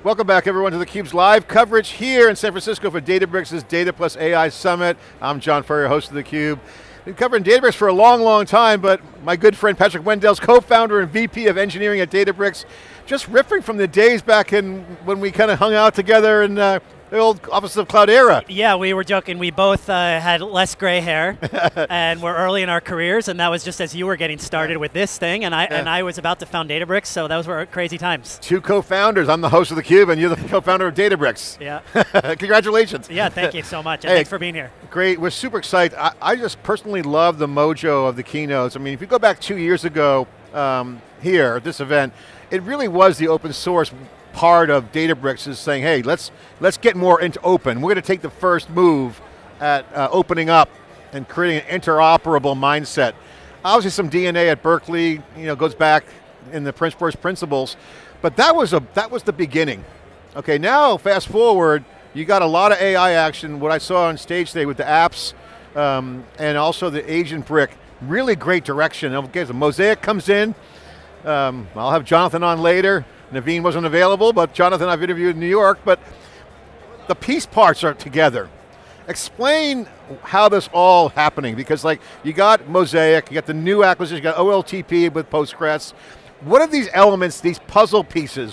Welcome back everyone to theCUBE's live coverage here in San Francisco for Databricks' Data Plus AI Summit. I'm John Furrier, host of theCUBE. Been covering Databricks for a long, long time, but my good friend Patrick Wendell's co-founder and VP of Engineering at Databricks, just riffing from the days back in when we kind of hung out together in the old Office of Cloudera. Yeah, we were joking. We both had less gray hair, and we're early in our careers, and that was just as you were getting started with this thing, and I was about to found Databricks, so those were crazy times. Two co-founders. I'm the host of theCUBE, and you're the co-founder of Databricks. Yeah. Congratulations. Yeah, thank you so much, and thanks for being here. Great, we're super excited. I just personally love the mojo of the keynotes. I mean, if you go back 2 years ago here at this event, it really was the open source part of Databricks is saying, hey, let's get more into open. We're going to take the first move at opening up and creating an interoperable mindset. Obviously some DNA at Berkeley, goes back in the first principles, but that was the beginning. Okay, now fast forward, you got a lot of AI action. What I saw on stage today with the apps and also the agent brick, really great direction. Okay, so Mosaic comes in. I'll have Jonathan on later. Naveen wasn't available, but Jonathan I've interviewed in New York, but the piece parts are together. Explain how this all happening, because like you got Mosaic, you got the new acquisition, you got OLTP with Postgres. What are these elements, these puzzle pieces?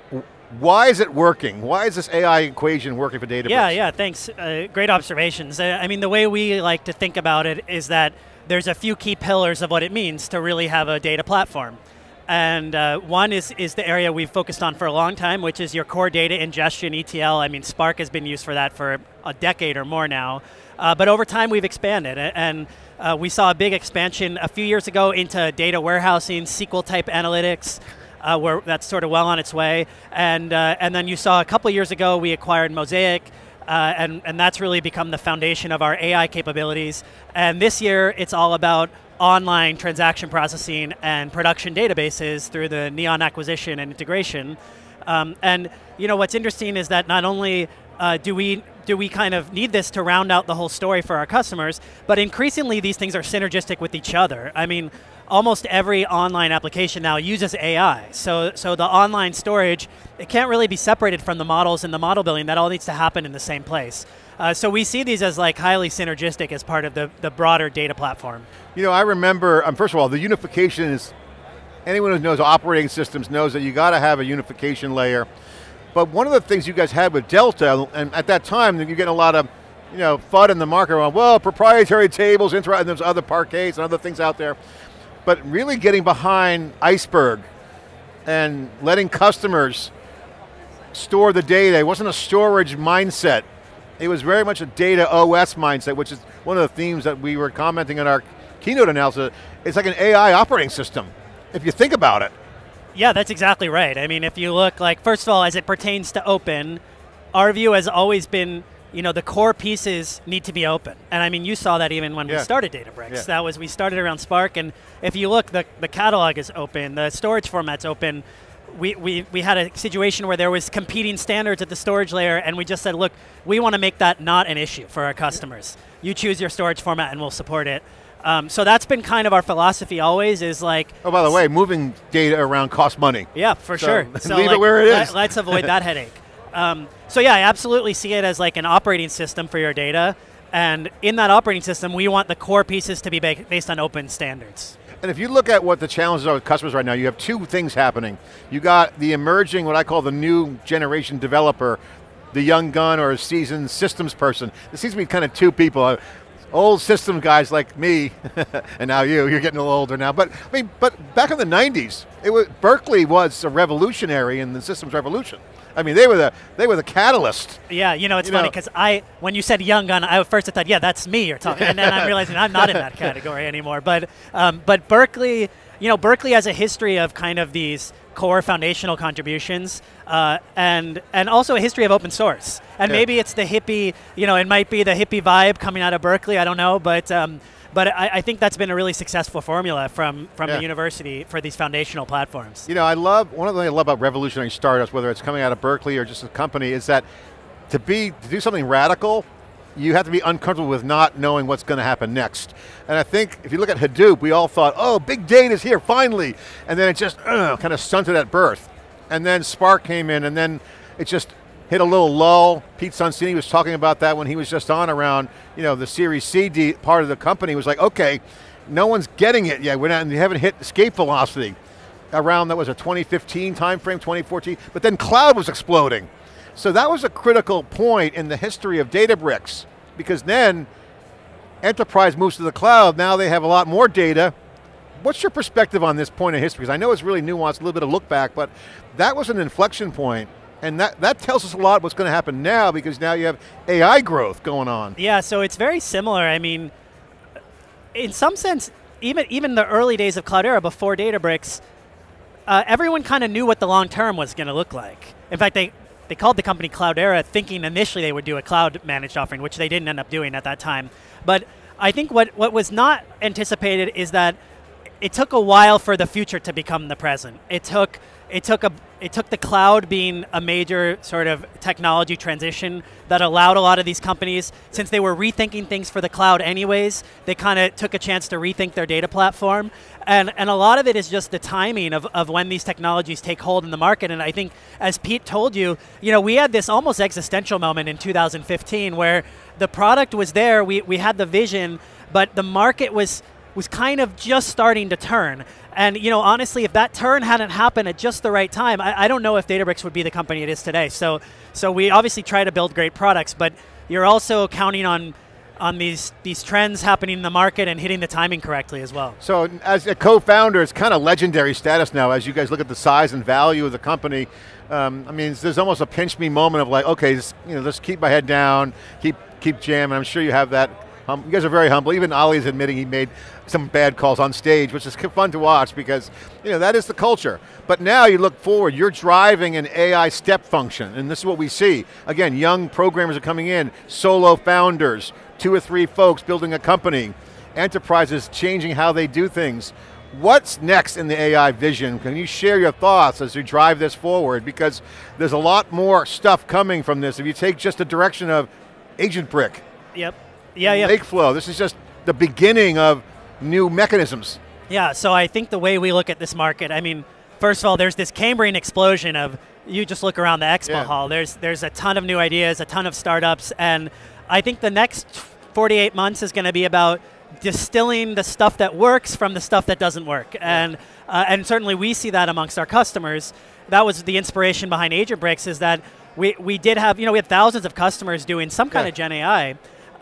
Why is it working? Why is this AI equation working for Databricks? Yeah, thanks. Great observations. I mean, the way we like to think about it is that there's a few key pillars of what it means to really have a data platform. And one is the area we've focused on for a long time, which is your core data ingestion, ETL. I mean, Spark has been used for that for a decade or more now. But over time, we've expanded. And we saw a big expansion a few years ago into data warehousing, SQL-type analytics, where that's sort of well on its way. And then you saw a couple years ago, we acquired Mosaic, and that's really become the foundation of our AI capabilities. And this year, it's all about online transaction processing and production databases through the Neon acquisition and integration. And what's interesting is that not only do we kind of need this to round out the whole story for our customers, but increasingly these things are synergistic with each other. I mean, almost every online application now uses AI. So the online storage, it can't really be separated from the models and the model building. That all needs to happen in the same place. So we see these as like highly synergistic as part of the broader data platform. I remember, first of all, the unification is, anyone who knows operating systems knows that you got to have a unification layer. But one of the things you guys had with Delta, and at that time, you're getting a lot of FUD in the market around, well, proprietary tables, and there's other parquets and other things out there. But really getting behind Iceberg and letting customers store the data. It wasn't a storage mindset. It was very much a data OS mindset, which is one of the themes that we were commenting on our keynote analysis. It's like an AI operating system, if you think about it. Yeah, that's exactly right. I mean, if you look like, first of all, as it pertains to open, our view has always been, the core pieces need to be open. And I mean, you saw that even when we started Databricks. That was, we started around Spark, and if you look, the catalog is open, the storage format's open. We had a situation where there was competing standards at the storage layer, and we just said, look, we want to make that not an issue for our customers. You choose your storage format and we'll support it. So that's been kind of our philosophy always, is like... Oh, by the way, moving data around costs money. Yeah, for sure. So leave it where it is. Let's avoid that headache. So yeah, I absolutely see it as like an operating system for your data. And in that operating system, we want the core pieces to be based on open standards. And if you look at what the challenges are with customers right now, you have two things happening. You got the emerging, what I call the new generation developer, the young gun or a seasoned systems person. There seems to be kind of two people. Old system guys like me, and now you're getting a little older now. But I mean, back in the 90s, Berkeley was a revolutionary in the systems revolution. I mean, they were the catalyst. Yeah, it's funny because when you said young gun, I first thought, yeah, that's me you're talking, and then I'm realizing I'm not in that category anymore. But Berkeley, Berkeley has a history of kind of these core foundational contributions, and also a history of open source. And maybe it's the hippie, it might be the hippie vibe coming out of Berkeley, I don't know, but I think that's been a really successful formula from the university for these foundational platforms. One of the things I love about revolutionary startups, whether it's coming out of Berkeley or just a company, is that to do something radical, you have to be uncomfortable with not knowing what's going to happen next. And I think if you look at Hadoop, we all thought, oh, big data's here, finally. And then it just kind of stunted at birth. And then Spark came in, and then It just hit a little lull. Pete Soncini was talking about that when he was just on around, the Series C part of the company. It was like, okay, no one's getting it yet. We haven't hit escape velocity around, that was a 2015 timeframe, 2014, but then cloud was exploding. So that was a critical point in the history of Databricks, because then enterprise moves to the cloud, now they have a lot more data. What's your perspective on this point of history? Because I know it's really nuanced, a little bit of look back, but that was an inflection point, and that tells us a lot what's going to happen now, because now you have AI growth going on. Yeah, so it's very similar. I mean, in some sense, even the early days of Cloudera before Databricks, everyone kind of knew what the long term was going to look like. In fact, they called the company Cloudera, thinking initially they would do a cloud managed offering, which they didn't end up doing at that time. But I think what was not anticipated is that it took a while for the future to become the present. It took the cloud being a major sort of technology transition that allowed a lot of these companies, since they were rethinking things for the cloud anyways, they kind of took a chance to rethink their data platform. And a lot of it is just the timing of when these technologies take hold in the market. And I think, as Pete told you, we had this almost existential moment in 2015 where the product was there, we had the vision, but the market was kind of just starting to turn. And honestly, if that turn hadn't happened at just the right time, I don't know if Databricks would be the company it is today. So we obviously try to build great products, but you're also counting on these trends happening in the market and hitting the timing correctly as well. So as a co-founder, it's kind of legendary status now as you guys look at the size and value of the company. I mean, there's almost a pinch me moment of like, okay, let's keep my head down, keep jamming. I'm sure you have that. You guys are very humble. Even Ollie's admitting he made some bad calls on stage, which is fun to watch because that is the culture. But now you look forward, you're driving an AI step function, and this is what we see. Again, young programmers are coming in, solo founders, 2 or 3 folks building a company, enterprises changing how they do things. What's next in the AI vision? Can you share your thoughts as you drive this forward? Because there's a lot more stuff coming from this. If you take just the direction of Agent Brick, yep. Yeah. Lakeflow, this is just the beginning of new mechanisms. Yeah, so I think the way we look at this market, I mean, first of all, there's this Cambrian explosion of, you just look around the expo hall, there's a ton of new ideas, a ton of startups, and I think the next 48 months is going to be about distilling the stuff that works from the stuff that doesn't work. And certainly we see that amongst our customers. That was the inspiration behind Databricks, is that we did have, we had thousands of customers doing some kind of Gen AI.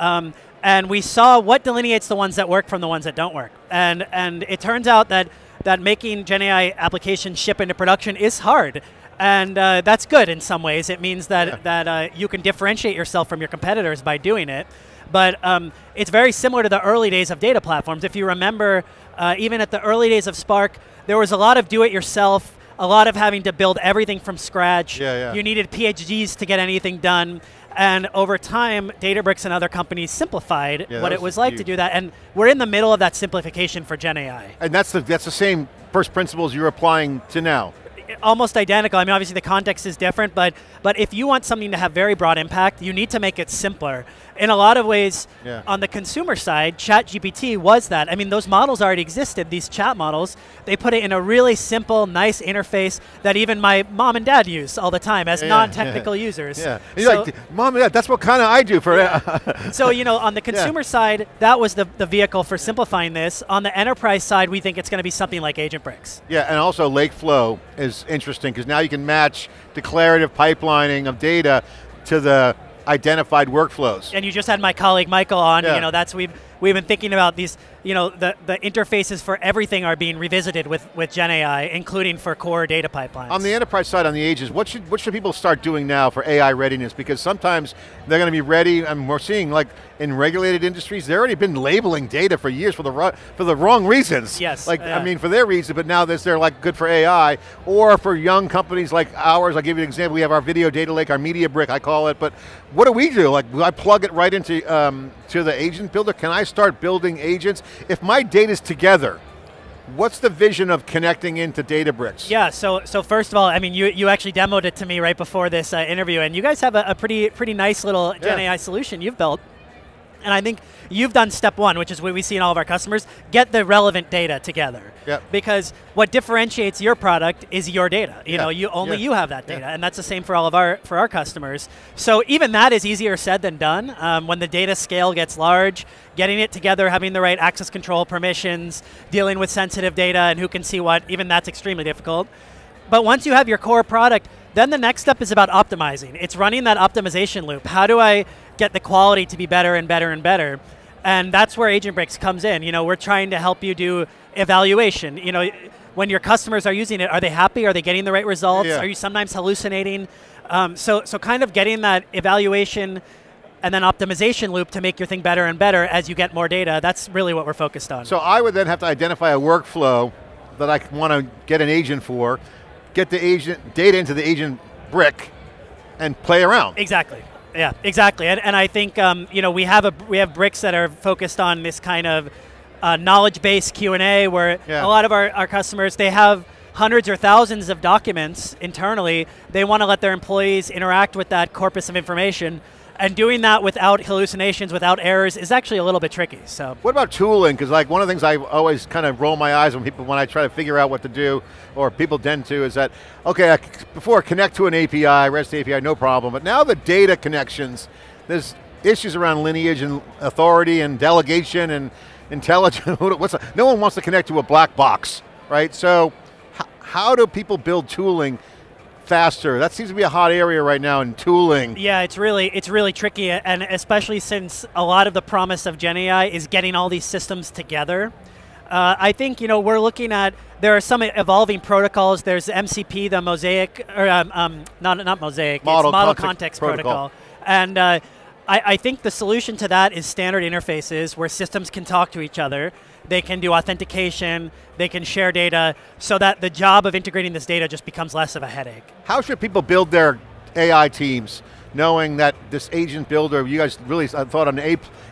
And we saw what delineates the ones that work from the ones that don't work. And it turns out that making Gen AI applications ship into production is hard. And that's good in some ways. It means that you can differentiate yourself from your competitors by doing it. But it's very similar to the early days of data platforms. If you remember, even at the early days of Spark, there was a lot of do-it-yourself, a lot of having to build everything from scratch. You needed PhDs to get anything done. And over time, Databricks and other companies simplified what it was like to do that. And we're in the middle of that simplification for Gen AI. And that's the same first principles you're applying to now. Almost identical. I mean, obviously the context is different, but if you want something to have very broad impact, you need to make it simpler. In a lot of ways, on the consumer side, ChatGPT was that. I mean, those models already existed, these chat models. They put it in a really simple, nice interface that even my mom and dad use all the time as non-technical users. You're like, Mom and Dad, that's what kind of I do for it. So, on the consumer side, that was the vehicle for simplifying this. On the enterprise side, we think it's going to be something like Agent Bricks. Yeah, and also Lakeflow is interesting because now you can match declarative pipelining of data to the identified workflows. And you just had my colleague Michael on. We've been thinking about these. The interfaces for everything are being revisited with Gen AI, including for core data pipelines. On the enterprise side, on the edges, what should people start doing now for AI readiness? Because sometimes they're going to be ready, and we're seeing like in regulated industries, they've already been labeling data for years for the wrong reasons. Yes. I mean, for their reason, but now they're like good for AI, or for young companies like ours. I'll give you an example. We have our video data lake, our media brick, I call it. But what do we do? Like, do I plug it right into to the agent builder? Can I start building agents? If my data's together, what's the vision of connecting into Databricks? Yeah, so first of all, I mean, you actually demoed it to me right before this interview, and you guys have a pretty nice little Gen AI solution you've built. And I think you've done step one, which is what we see in all of our customers, get the relevant data together. Yep. Because what differentiates your product is your data. You know, you have that data, and that's the same for all of our customers. So even that is easier said than done. When the data scale gets large, getting it together, having the right access control permissions, dealing with sensitive data and who can see what, even that's extremely difficult. But once you have your core product, then the next step is about optimizing. It's running that optimization loop. How do I get the quality to be better and better and better? And that's where Agentbricks comes in. You know, we're trying to help you do evaluation. You know, when your customers are using it, are they happy? Are they getting the right results? Yeah. Are you sometimes hallucinating? So kind of getting that evaluation and then optimization loop to make your thing better and better as you get more data, that's really what we're focused on. So I would then have to identify a workflow that I want to get an agent for, get the agent data into the agent brick, and play around. Exactly. Yeah, exactly. And I think you know, we have bricks that are focused on this kind of knowledge-based Q&A where a lot of our customers, they have hundreds or thousands of documents internally. They want to let their employees interact with that corpus of information. And doing that without hallucinations, without errors, is actually a little bit tricky. So, what about tooling? Because like one of the things I always kind of roll my eyes when I try to figure out what to do, or people tend to, is that, okay, before I connect to an API, REST API, no problem, but now the data connections, there's issues around lineage and authority and delegation and intelligence. No one wants to connect to a black box, right? So, how do people build tooling faster? That seems to be a hot area right now in tooling. Yeah, it's really tricky, and especially since a lot of the promise of Gen AI is getting all these systems together. I think, you know, we're looking at, there are some evolving protocols. There's MCP, the Mosaic, or not Mosaic, Model it's Model Context Protocol. And I think the solution to that is standard interfaces where systems can talk to each other. They can do authentication, they can share data, so that the job of integrating this data just becomes less of a headache. How should people build their AI teams, knowing that this agent builder, you guys really thought got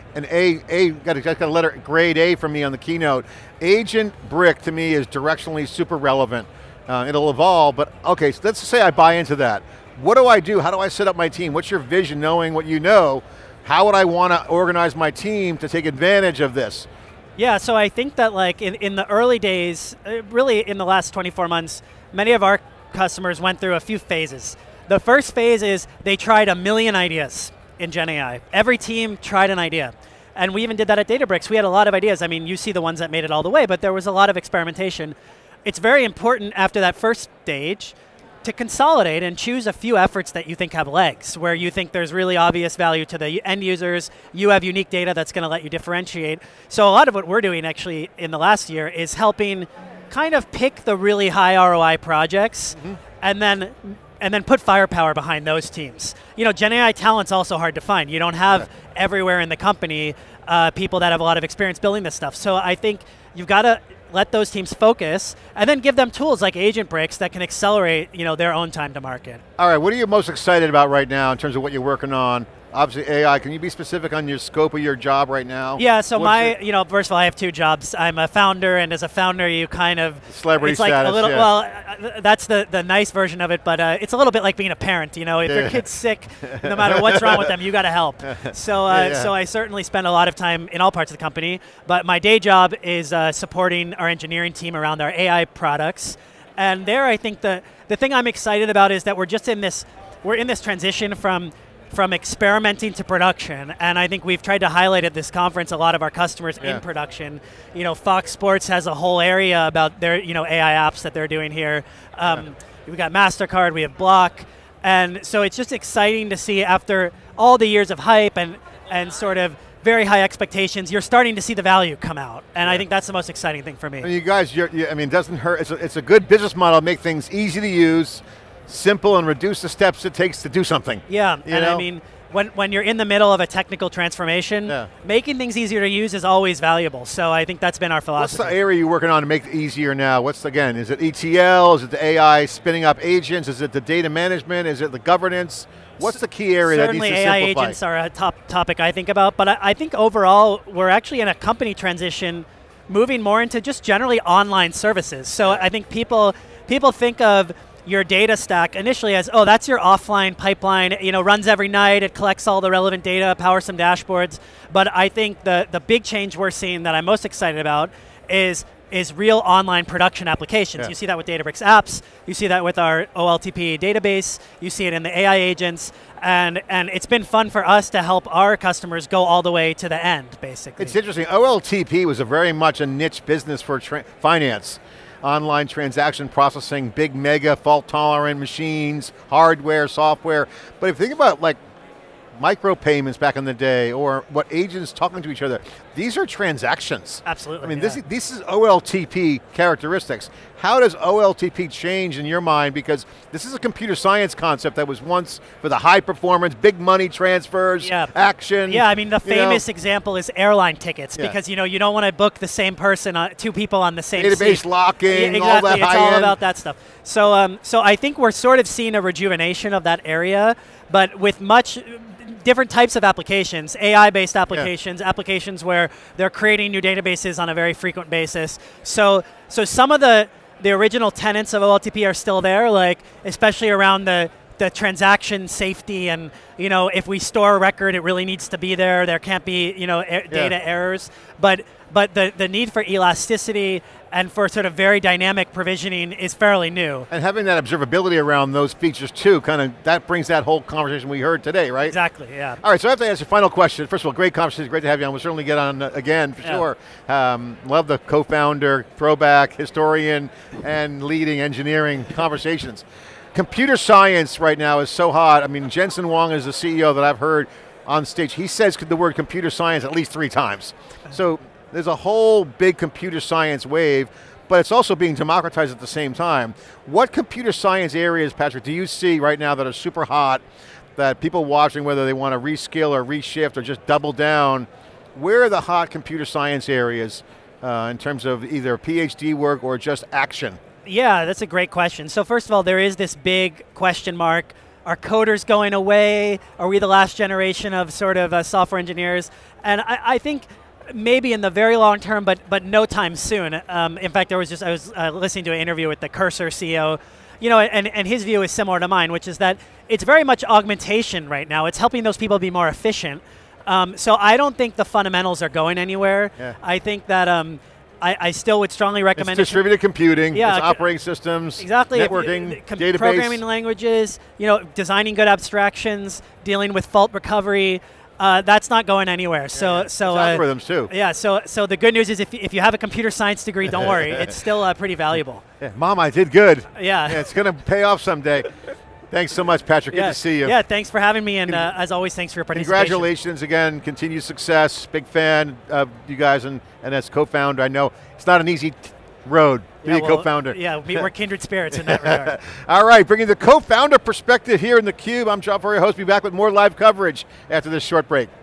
a letter, grade A from me on the keynote. Agent Brick to me is directionally super relevant. It'll evolve, but okay, so let's say I buy into that. What do I do? How do I set up my team? What's your vision, knowing what you know? How would I want to organize my team to take advantage of this? Yeah, so I think that like in the early days, really in the last 24 months, many of our customers went through a few phases. The first phase is they tried a million ideas in Gen AI. Every team tried an idea. And we even did that at Databricks. We had a lot of ideas. I mean, you see the ones that made it all the way, but there was a lot of experimentation. It's very important after that first stage to consolidate and choose a few efforts that you think have legs, where you think there's really obvious value to the end users, you have unique data that's going to let you differentiate. So a lot of what we're doing actually in the last year is helping kind of pick the really high ROI projects and then put firepower behind those teams. You know, Gen AI talent's also hard to find. You don't have everywhere in the company people that have a lot of experience building this stuff. So I think you've got to let those teams focus, and then give them tools like Agentbricks that can accelerate, you know, their own time to market. All right, what are you most excited about right now in terms of what you're working on? Obviously AI, can you be specific on your scope of your job right now? Yeah, so you know, first of all, I have two jobs. I'm a founder, and as a founder, you kind of... Celebrity it's like status, a little, well, that's the nice version of it, but it's a little bit like being a parent, you know, if your kid's sick, no matter what's wrong with them, you got to help. So, so I certainly spend a lot of time in all parts of the company, but my day job is supporting our engineering team around our AI products. And there, I think the thing I'm excited about is that we're just in this transition from experimenting to production, and I think we've tried to highlight at this conference a lot of our customers in production. You know, Fox Sports has a whole area about their AI apps that they're doing here. We've got MasterCard, we have Block, and so it's just exciting to see after all the years of hype and sort of very high expectations, you're starting to see the value come out, and I think that's the most exciting thing for me. And you guys, I mean, it doesn't hurt. It's a good business model to make things easy to use, simple, and reduce the steps it takes to do something. Yeah, and I mean, when you're in the middle of a technical transformation, making things easier to use is always valuable. So I think that's been our philosophy. What's the area you're working on to make it easier now? Again, is it ETL? Is it the AI spinning up agents? Is it the data management? Is it the governance? What's the key area that needs to simplify? Certainly AI agents are a top topic I think about, but I think overall, we're actually in a company transition moving more into just generally online services. So I think people think of your data stack initially as, oh, that's your offline pipeline, runs every night, it collects all the relevant data, powers some dashboards. But I think the big change we're seeing that I'm most excited about is real online production applications. Yeah. You see that with Databricks apps, you see that with our OLTP database, you see it in the AI agents, and it's been fun for us to help our customers go all the way to the end, basically. It's interesting, OLTP was very much a niche business for finance. Online transaction processing, big mega fault tolerant machines, hardware, software. But if you think about like micropayments back in the day, or what agents talking to each other, these are transactions. Absolutely. I mean, this is OLTP characteristics. How does OLTP change in your mind? Because this is a computer science concept that was once for the high performance, big money transfers, action. Yeah, I mean, the famous example is airline tickets, because you don't want to book the same person, two people on the same database seat. locking, exactly. all that It's all about that stuff. So, so I think we're sort of seeing a rejuvenation of that area, but with much different types of applications, AI-based applications, applications where they're creating new databases on a very frequent basis. So some of the original tenets of OLTP are still there, like especially around the transaction safety, and if we store a record, it really needs to be there. There can't be data errors, but the need for elasticity and for sort of very dynamic provisioning is fairly new. And having that observability around those features too, that brings that whole conversation we heard today, right? Exactly, yeah. All right, so I have to ask you a final question. First of all, great conversation, great to have you on. We'll certainly get on again, for sure. Love the co-founder, throwback, historian, and leading engineering conversations. Computer science right now is so hot. I mean, Jensen Huang is the CEO that I've heard on stage. He says the word computer science at least 3 times. So there's a whole big computer science wave, but it's also being democratized at the same time. What computer science areas, Patrick, do you see right now that are super hot, that people watching, whether they want to reskill or reshift or just double down, where are the hot computer science areas in terms of either PhD work or just action? Yeah, that's a great question. So first of all, there is this big question mark. Are coders going away? Are we the last generation of sort of software engineers? And I think maybe in the very long term, but no time soon. In fact, I was listening to an interview with the Cursor CEO, and his view is similar to mine, which is that it's very much augmentation right now. It's helping those people be more efficient. So I don't think the fundamentals are going anywhere. Yeah. I think that I still would strongly recommend it's distributed computing, it's operating systems, exactly, networking, database. Programming languages, designing good abstractions, dealing with fault recovery. That's not going anywhere. So algorithms too. Yeah. So the good news is if you have a computer science degree, don't worry, it's still pretty valuable. Yeah, Mom, I did good. Yeah. It's going to pay off someday. Thanks so much, Patrick. Good to see you. Yeah, thanks for having me, and as always, thanks for your participation. Congratulations again, continued success. Big fan of you guys, and as co-founder, I know it's not an easy road to be a co-founder. Yeah, we're kindred spirits in that regard. All right, bringing the co-founder perspective here in theCUBE. I'm John Furrier, host. Be back with more live coverage after this short break.